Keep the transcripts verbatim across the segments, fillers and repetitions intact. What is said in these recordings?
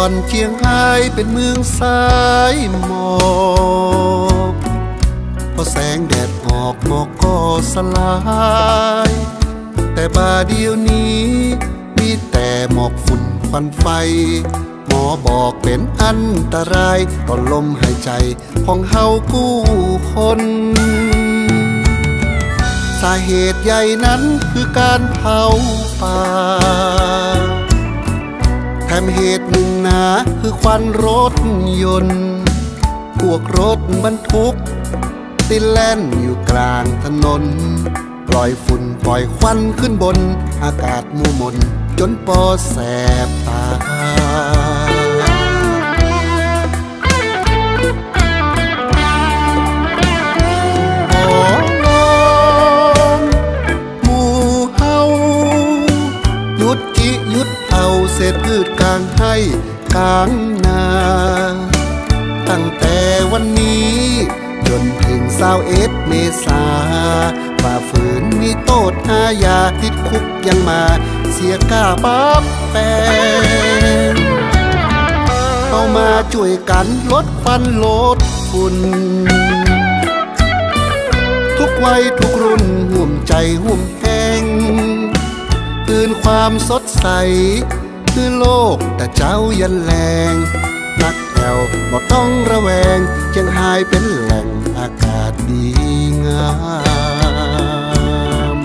อนเชียงรายเป็นเมืองสายหมอกพอแสงแดดออกหมอกก็สลายแต่บาเดียวนี้มีแต่หมอกฝุ่นควันไฟหมอบอกเป็นอันตรายต่อลมหายใจของเฮากู้คนสาเหตุใหญ่นั้นคือการเผาป่าแถมเหตุหนึ่งนะคือควันรถยนต์พวกรถบรรทุกติดแล่นอยู่กลางถนนปล่อยฝุ่นปล่อยควันขึ้นบนอากาศมัวมนจนปอแสบตาเศษพืชกลางให้กลางนาตั้งแต่วันนี้จนถึงเศร้าเอ็ดเมษาฝ่าฝืนมีโทษอาญาติดคุกยังมาเสียก้าปั๊บแปงเข้ามาช่วยกันลดควันลดฝุ่นทุกวัยทุกรุ่นห่วมใจห่วมแห้งคืนความสดใสคือโลกแต่เจ้ายันแรงนักแถวบ่ต้องระแวงเชียงรายเป็นแหล่งอากาศดีงาม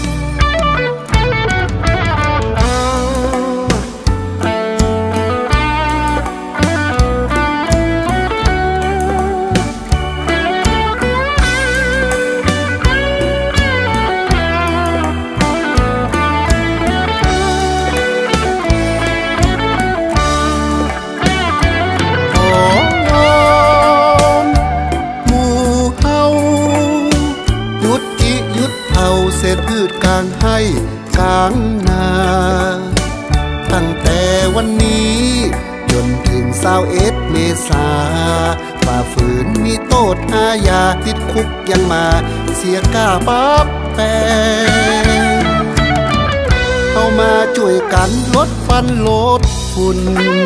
เศษพืชกลางให้กลางนาตั้งแต่วันนี้จนถึงเศร้าเอ็ดเมษาฝ่าฝืนมีโทษอาญาติดคุกยังมาเสียก้าปั๊บแปงเข้ามาช่วยกันลดควันลดฝุ่น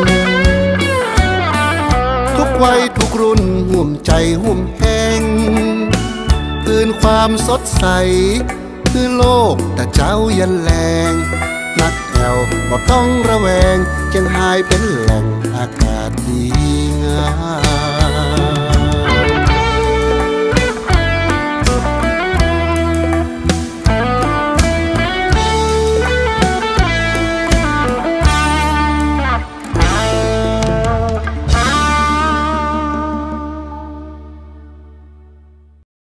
ทุกวัยทุกรุ่นห่วมใจห่วมแห้งคืนความสดใสคือโลกแต่เจ้ายันแรงนักแถวบ่ต้องระแวงเชียงรายเป็นแหล่งอากาศดีงาม